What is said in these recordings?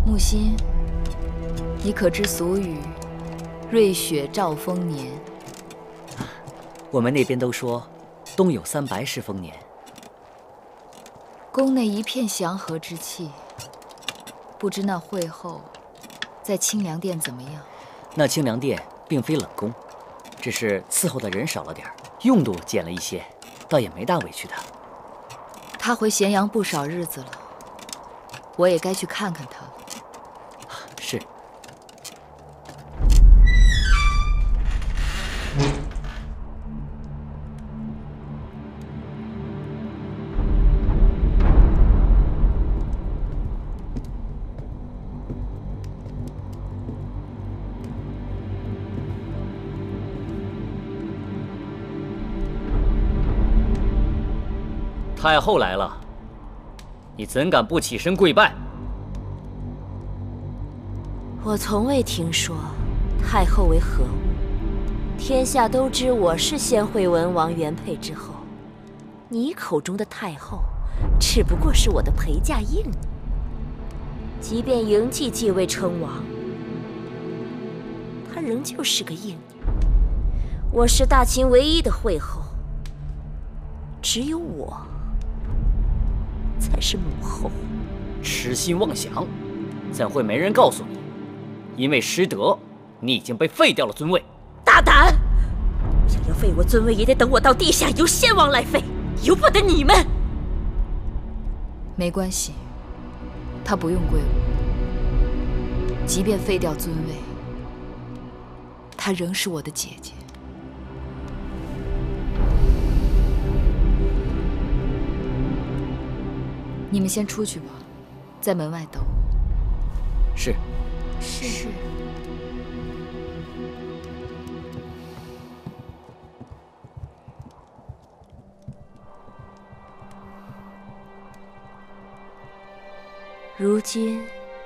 木心，你可知俗语“瑞雪兆丰年”？ 我们那边都说，冬有300是丰年。 宫内一片祥和之气，不知那会后在清凉殿怎么样？ 那清凉殿并非冷宫，只是伺候的人少了点儿，用度减了一些，倒也没大委屈的。 他回咸阳不少日子了，我也该去看看他了。 是。 太后来了，你怎敢不起身跪拜？ 我从未听说太后为何物，天下都知我是先惠文王原配之后，你口中的太后，只不过是我的陪嫁应。即便嬴稷继位称王，她仍旧是个应女。我是大秦唯一的惠后，只有我才是母后。 痴心妄想，怎会没人告诉你？因为失德，你已经被废掉了尊位。 大胆！想要废我尊位，也得等我到地下由先王来废，由不得你们。 没关系，他不用跪我。即便废掉尊位，她仍是我的姐姐。你们先出去吧，在门外等我。 是。 是。 如今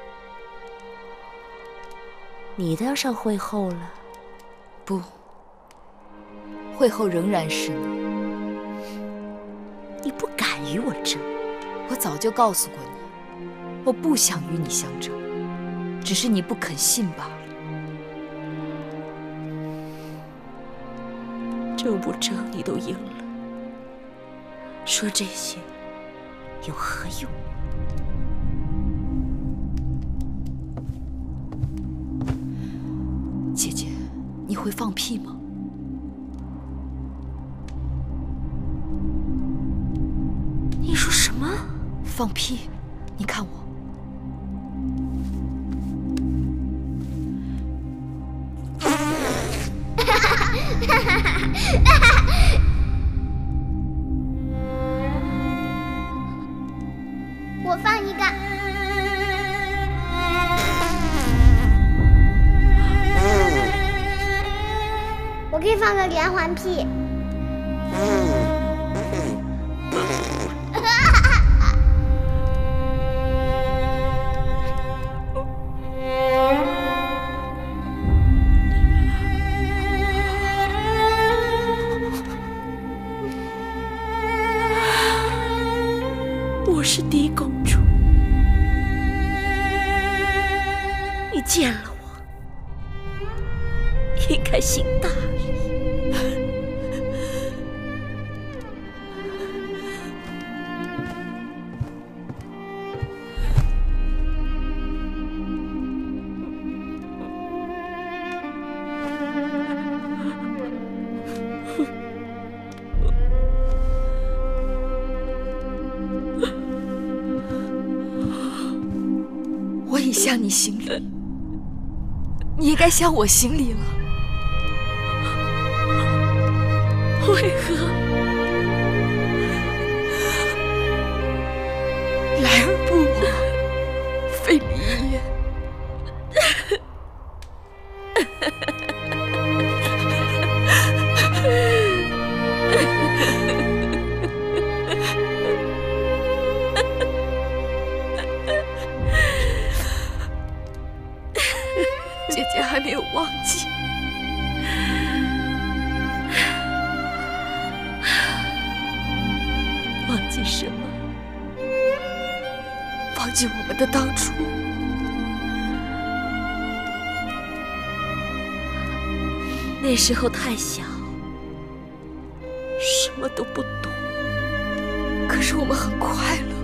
你当上惠后了？ 不，惠后仍然是你。 你不敢与我争。 我早就告诉过你，我不想与你相争，只是你不肯信罢了。 争不争你都赢了，说这些有何用？ 姐姐，你会放屁吗？ 你说什么？ 放屁！你看我。 我放一个。我可以放个连环屁。 我是嫡公主，你见了我，应该行大礼。 我已向你行礼，你也该向我行礼了。 为何来而不往，非礼也。姐姐还没有忘记。 忘记什么？ 忘记我们的当初。 那时候太小，什么都不懂。 可是我们很快乐。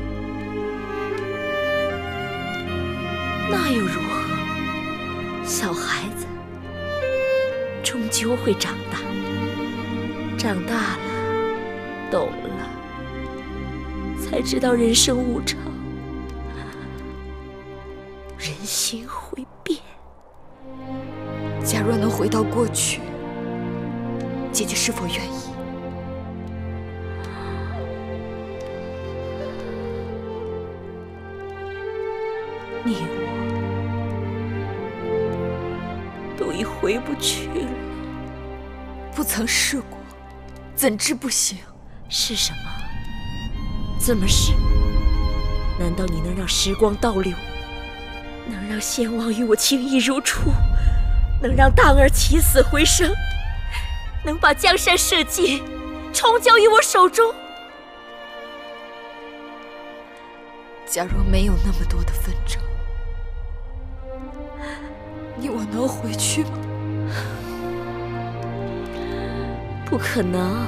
那又如何？小孩子终究会长大，长大了，懂了，才知道人生无常，人心会变。 假若能回到过去，姐姐是否愿意？ 你我都已回不去了。 不曾试过，怎知不行？ 是什么？怎么是？难道你能让时光倒流？能让先王与我情谊如初？能让荡儿起死回生？能把江山社稷重交于我手中？ 假若没有那么多的纷争，你我能回去吗？ 不可能，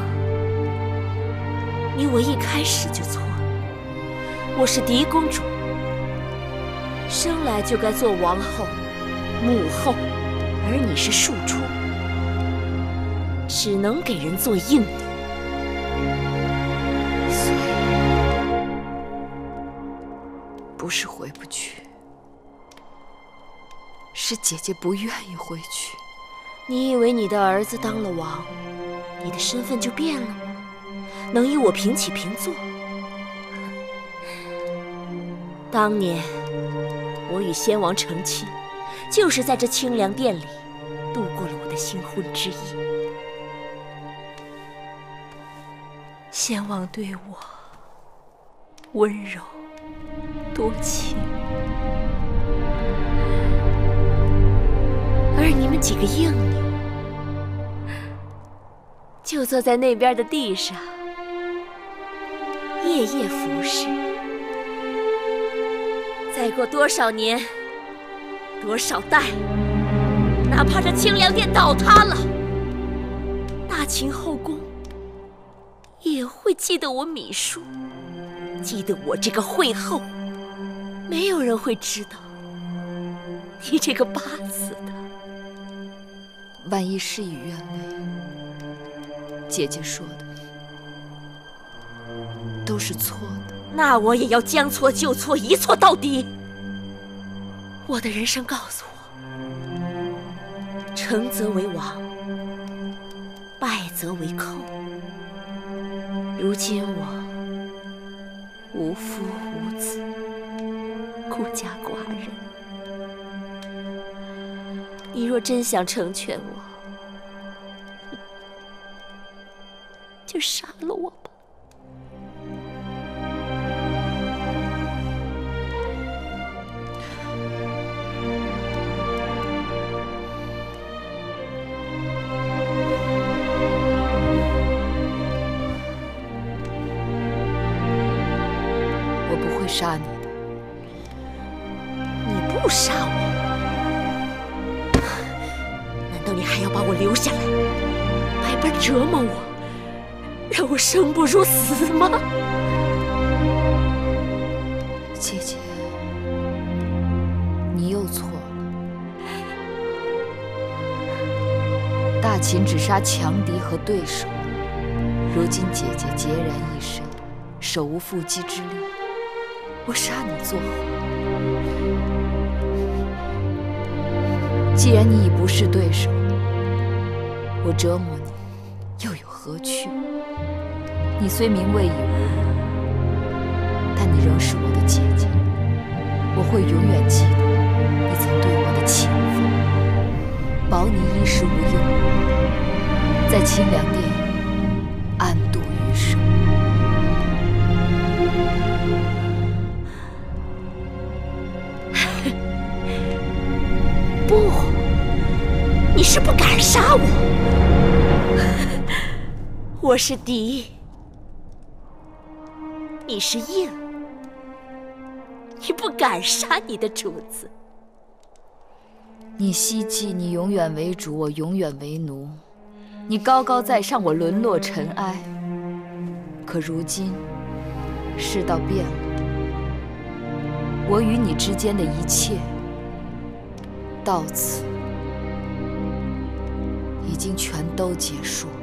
你我一开始就错了。我是嫡公主，生来就该做王后、母后，而你是庶出，只能给人做应女。 所以，不是回不去，是姐姐不愿意回去。 你以为你的儿子当了王，你的身份就变了吗？能与我平起平坐？当年我与先王成亲，就是在这清凉殿里度过了我的新婚之夜。先王对我温柔多情，而你们几个应女就坐在那边的地上，夜夜服侍。再过多少年，多少代，哪怕这清凉殿倒塌了，大秦后宫也会记得我芈姝，记得我这个惠后。没有人会知道你这个八字的。 万一事与愿违，姐姐说的都是错的。 那我也要将错就错，一错到底。我的人生告诉我，成则为王，败则为寇。如今我无夫无子，孤家寡人。你若真想成全我，就杀了我吧。 我不会杀你的。 你不杀我，难道你还要把我留下来，百般折磨我，让我生不如死吗？ 姐姐，你又错了。大秦只杀强敌和对手，如今姐姐孑然一身，手无缚鸡之力，我杀你作何？既然你已不是对手，我折磨你又有何趣？你虽名位已无，但你仍是我的姐姐，我会永远记得你曾对我的情分，保你衣食无忧，在清凉殿安度余生。 不，你是不敢杀我。我是嫡，你是应，你不敢杀你的主子。 你希冀你永远为主，我永远为奴。 你高高在上，我沦落尘埃。可如今世道变了，我与你之间的一切到此已经全都结束。